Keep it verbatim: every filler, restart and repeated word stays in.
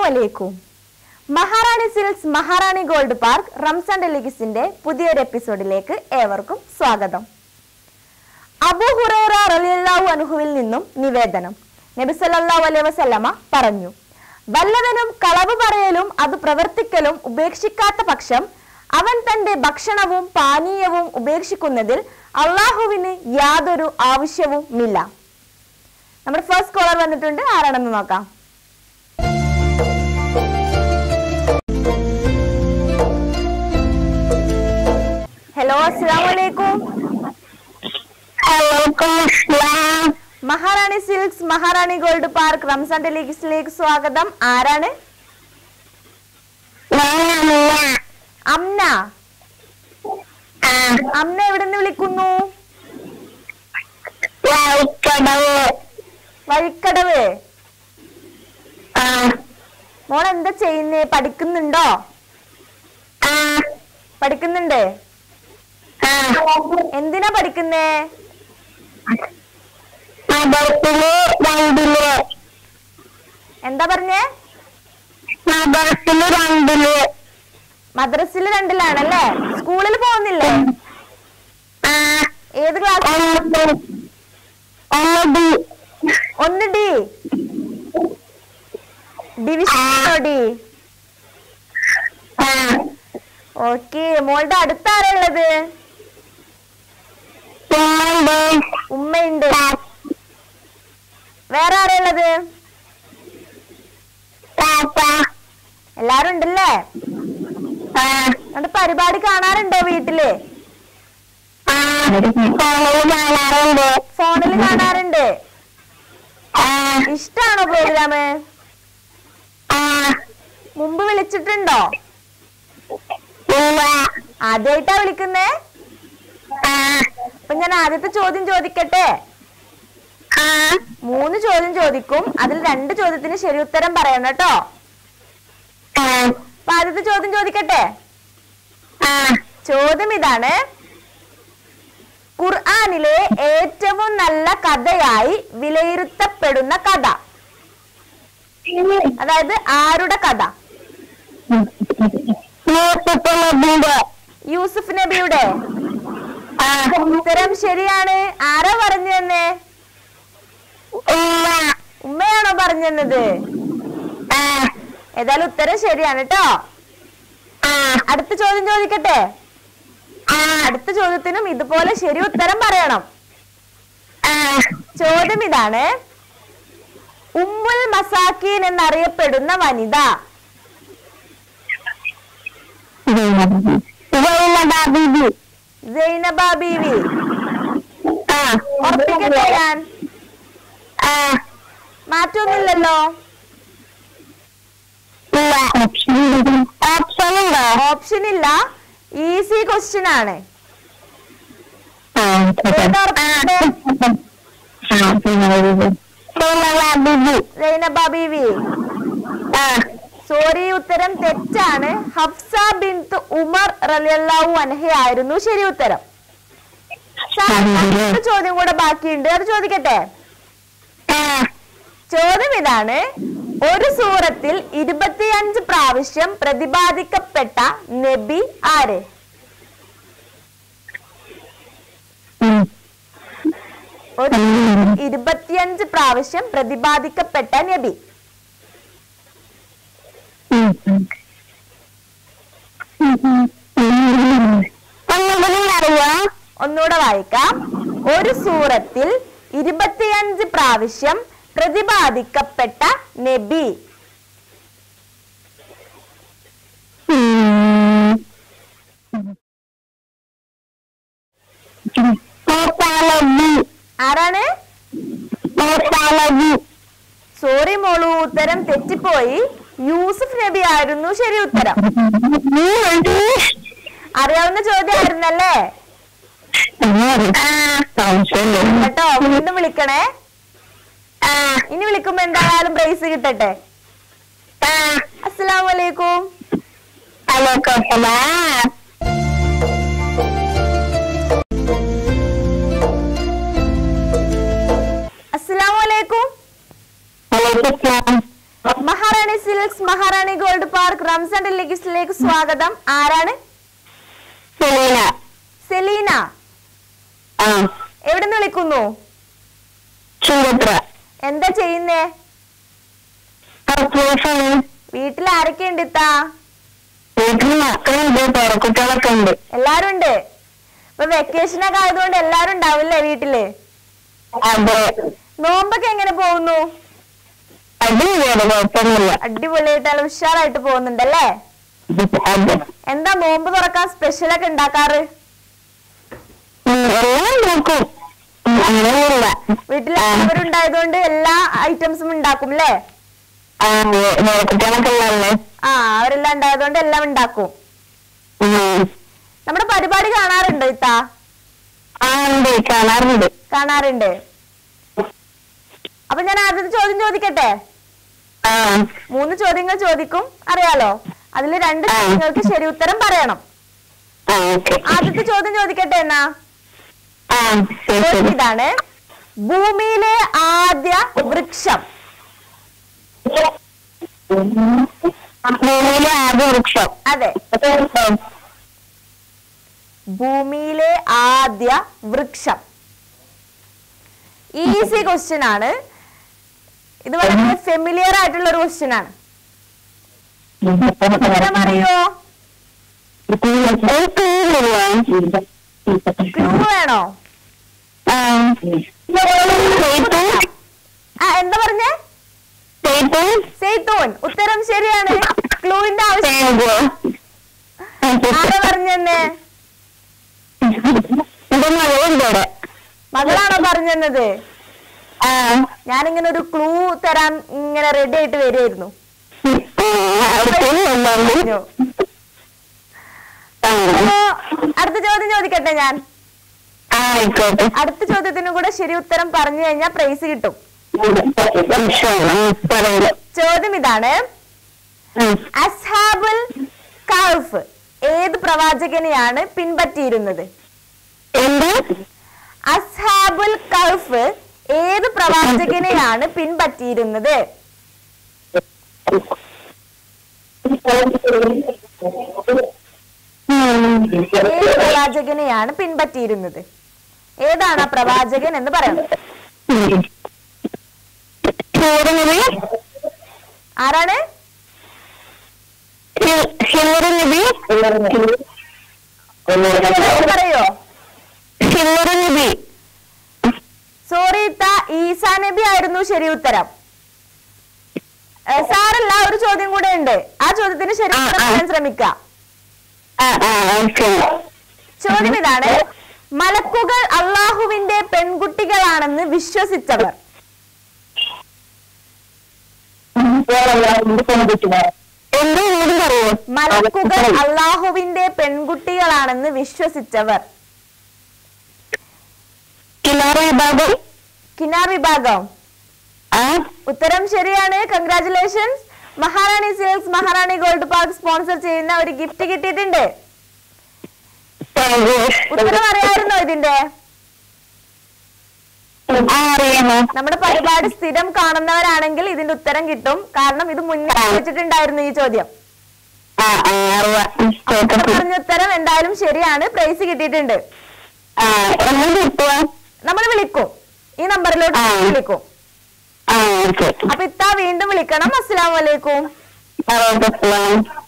അലൈക്കും. Maharani silks Maharani gold park Ramzan ഡെലിഗസിന്റെ പുതിയൊരു എപ്പിസോഡിലേക്ക് ഏവർക്കും സ്വാഗതം. അബൂ ഹുറൈറ റളിയല്ലാഹു അൻഹുവിൽ നിന്നും നിവേദനം. നബി സല്ലല്ലാഹു അലൈഹി വസല്ലമ പറഞ്ഞു, വല്ലവനും കളവ് പറയലും അത് പ്രവർത്തിക്കലും ഉപേക്ഷിക്കാത്ത പക്ഷം അവൻ തന്റെ ഭക്ഷണവും പാനീയവും ഉപേക്ഷിക്കുന്നതിൽ അള്ളാഹുവിന് യാതൊരു ആവശ്യവുമില്ല. നമ്മുടെ ഫസ്റ്റ് കോളർ വന്നിട്ടുണ്ട്, ആരാണെന്ന് നോക്കാം. ഹലോ, അസ്സലാമു അലൈക്കും. Maharani silks Maharani gold park Ramzan ഡെലിഗസിലേക്ക് സ്വാഗതം. ആരാണ്? അമ്ന. അമ്ന എവിടെ നിന്ന് വിളിക്കുന്നു? വഴിക്കടവ്. മോൾ എന്താ ചെയ്യുന്നേ? പഠിക്കുന്നുണ്ടോ? പഠിക്കുന്നുണ്ട്. എന്തിനാ പഠിക്കുന്നേ? എന്താ പറഞ്ഞേ? മദ്രസില് രണ്ടിലാണല്ലേ? സ്കൂളിൽ പോകുന്നില്ലേ? ഏത് ക്ലാസ്? ഒന്ന് ഡി. ഡിവിഷനോ ഡി? ഓക്കെ. മോളുടെ അടുത്ത് ആരുള്ളത്? ഉമ്മയുണ്ട്. വേറെ ആരുള്ളത്? എല്ലാരും ഉണ്ടല്ലേ? നമ്മുടെ പരിപാടി കാണാറുണ്ടോ വീട്ടില്? ഫോണിൽ കാണാറുണ്ട്. ഇഷ്ടാണോ പ്രോഗ്രാമ്? മുമ്പ് വിളിച്ചിട്ടുണ്ടോ? ആദ്യമായിട്ടാ വിളിക്കുന്നേ? അപ്പൊ ഞാൻ ആദ്യത്തെ ചോദ്യം ചോദിക്കട്ടെ? മൂന്ന് ചോദ്യം ചോദിക്കും, അതിൽ രണ്ട് ചോദ്യത്തിന് ശരി ഉത്തരം പറയണം കേട്ടോ. അപ്പൊ ആദ്യത്തെ ചോദ്യം ചോദിക്കട്ടെ? ചോദ്യം ഇതാണ്, ഖുർആനിലെ ഏറ്റവും നല്ല കഥയായി വിലയിരുത്തപ്പെടുന്ന കഥ, അതായത് ആരുടെ കഥ? യൂസുഫ് നബിയുടെ. ഉത്തരം ശരിയാണ്. ആരാ പറഞ്ഞു തന്നെ? ഉമ്മയാണോ പറഞ്ഞു തന്നത്? ഏതായാലും ഉത്തരം ശരിയാണ് കേട്ടോ. അടുത്ത ചോദ്യം ചോദിക്കട്ടെ? അടുത്ത ചോദ്യത്തിനും ഇതുപോലെ ശരി ഉത്തരം പറയണം. ചോദ്യം ഇതാണ്, ഉമ്മുൽ മസാക്കീൻ എന്നറിയപ്പെടുന്ന വനിത? സൈനബ ബീവി. ഉറപ്പിക്കട്ടെ ഞാൻ? മാറ്റൊന്നുമില്ലല്ലോ? ഓപ്ഷൻ ഇല്ല. ഈസി ക്വസ്റ്റ്യൻ ആണ്. സൈനബ ബീവി. സോറി, ഉത്തരം തെറ്റാണ്. ഹഫ്സ ബിൻത് ഉമർ റളിയല്ലാഹു അൻഹ ആയിരുന്നു ശരി ഉത്തരം. ചോദ്യം കൂടെ ബാക്കിയുണ്ട്, അത് ചോദിക്കട്ടെ? ചോദ്യം ഇതാണ്, ഒരു സൂറത്തിൽ ഇരുപത്തിയഞ്ച് പ്രാവശ്യം പ്രതിപാദിക്കപ്പെട്ട നബി ആര്? ഒരു ഇരുപത്തിയഞ്ച് പ്രാവശ്യം പ്രതിപാദിക്കപ്പെട്ട നബി. ഒന്നുകൂടെ വായിക്കാം. ഒരു സൂറത്തിൽ ഇരുപത്തിയഞ്ച് പ്രാവശ്യം പ്രതിപാദിക്കപ്പെട്ട നബി. ആരാണ്? സോറി മോളു, ഉത്തരം തെറ്റിപ്പോയി. യൂസുഫ് നബി ആയിരുന്നു ശരി ഉത്തരം. അറിയാവുന്ന ചോദ്യമായിരുന്നല്ലേ കേട്ടോ? വീണ്ടും വിളിക്കണേ. ഇനി വിളിക്കുമ്പോ എന്തായാലും പ്രൈസ് കിട്ടട്ടെ. അസ്സലാമു അലൈക്കും. അസ്സലാമു അലൈക്കും. Maharani silks silks Maharani gold park Ramzan ഡെലിഗസിലേക്ക് സ്വാഗതം. ആരാണ്? സെലീന. സെലീന, എവിടെ നിന്ന് വിളിക്കുന്നു? എന്താ ചെയ്യുന്നേ? വീട്ടിൽ ആരൊക്കെ ഉണ്ട്? ഇത്താ വീട്ടിൽ മക്കളുണ്ട്, പേരക്കുട്ടികളൊക്കെ ഉണ്ട്. എല്ലാരും ഉണ്ട്. ഇപ്പൊ വെക്കേഷൻ ഒക്കെ ആയതുകൊണ്ട് എല്ലാരും ഉണ്ടാവില്ലേ വീട്ടില്? അതെ. നോമ്പൊക്കെ എങ്ങനെ പോകുന്നു? അടിപൊളിയാണ്, കുഴപ്പമൊന്നുമില്ല. അടിപൊളിയായിട്ട് ഉഷാറായിട്ട് പോകുന്നുണ്ടല്ലേ? എന്താ നോമ്പ് തുറക്കാൻ സ്പെഷ്യൽ ഒക്കെ ഉണ്ടാക്കാറ്? വീട്ടിൽ അവരുണ്ടായതുകൊണ്ട് എല്ലാ ഐറ്റംസും ഉണ്ടാക്കും അല്ലേ? ആ, അവരെല്ലാം ഉണ്ടായതുകൊണ്ട് എല്ലാം ഉണ്ടാക്കും. നമ്മുടെ പരിപാടി കാണാറുണ്ടോ ഇത്താ? കാണാറുണ്ട്. കാണാറുണ്ട്. അപ്പൊ ഞാൻ ആദ്യത്തെ ചോദ്യം ചോദിക്കട്ടെ? മൂന്ന് ചോദ്യങ്ങൾ ചോദിക്കും, അറിയാലോ. അതിൽ രണ്ട് ചോദ്യങ്ങൾക്ക് ശരി ഉത്തരം പറയണം. ആദ്യത്തെ ചോദ്യം ചോദിക്കട്ടെ എന്നാ? ഇതാണ്, ഭൂമിയിലെ ആദ്യ വൃക്ഷം. ഭൂമിയിലെ ആദ്യ വൃക്ഷം. അതെ, ഭൂമിയിലെ ആദ്യ വൃക്ഷം. ഈസി ക്വസ്റ്റ്യൻ ആണ് ഇത്, വളരെ ഫെമിലിയർ ആയിട്ടുള്ള ഒരു ക്വസ്റ്റ്യൻ ആണ്. ഉത്തരം അറിയോ? ക്ലൂ വേണോ? ആ, എന്താ പറഞ്ഞേ? സെയ്തൂൻ. ഉത്തരം ശരിയാണ്. ക്ലൂവിന്റെ ആവശ്യം ആരാ പറഞ്ഞെന്നെ? മകളാണോ പറഞ്ഞത്? ഞാനിങ്ങനെ ഒരു ക്ലൂ തരാൻ ഇങ്ങനെ റെഡി ആയിട്ട് വരുമായിരുന്നു. അടുത്ത ചോദ്യം ചോദിക്കട്ടെ ഞാൻ? അടുത്ത ചോദ്യത്തിനും കൂടെ ശരി ഉത്തരം പറഞ്ഞു കഴിഞ്ഞാൽ പ്രൈസ് കിട്ടും. ചോദ്യം ഇതാണ്, അസ്ഹാബുൽ കഹ്ഫ് ഏത് പ്രവാചകനെയാണ് പിൻപറ്റിയിരുന്നത്? അസ്ഹാബുൽ കഹ്ഫ് ഏത് പ്രവാചകനെയാണ് പിൻപറ്റിയിരുന്നത്? ഏത് പ്രവാചകനെയാണ് പിൻപറ്റിയിരുന്നത്? ഏതാണ് ആ പ്രവാചകൻ എന്ന് പറയണം. ആരാണ്? പറയോ? സോറി ഇത്ത, ഈസാ നബി ആയിരുന്നു ശരി ഉത്തരം. സാറല്ല, ഒരു ചോദ്യം കൂടെ ഉണ്ട്. ആ ചോദ്യത്തിന് ശരി ഉത്തരം പറയാൻ ശ്രമിക്കാം. ചോദ്യം ഇതാണ്, മലക്കുകൾ അള്ളാഹുവിന്റെ പെൺകുട്ടികളാണെന്ന് വിശ്വസിച്ചവർ. മലക്കുകൾ അള്ളാഹുവിന്റെ പെൺകുട്ടികളാണെന്ന് വിശ്വസിച്ചവർ. കിനാർ വിഭാഗം. ഉത്തരം ശരിയാണ്. Congratulations. Maharani silks Maharani gold park sponsor ചെയ്യുന്ന ഒരു ഗിഫ്റ്റ് കിട്ടിയിട്ടുണ്ട്. ഉത്തരം അറിയാമായിരുന്നോ ഇതിന്റെ? നമ്മുടെ പരിപാടി സ്ഥിരം കാണുന്നവരാണെങ്കിൽ ഇതിന്റെ ഉത്തരം കിട്ടും. കാരണം ഇത് മുന്നേ വെച്ചിട്ടുണ്ടായിരുന്നു ഈ ചോദ്യം. പറഞ്ഞ ഉത്തരം എന്തായാലും ശരിയാണ്. പ്രൈസ് കിട്ടിയിട്ടുണ്ട്. നമ്മൾ വിളിക്കും, ഈ നമ്പറിലോട്ട് വിളിക്കും. അപ്പൊ ഇത്താ വീണ്ടും വിളിക്കണം. അസ്സലാമു അലൈക്കും.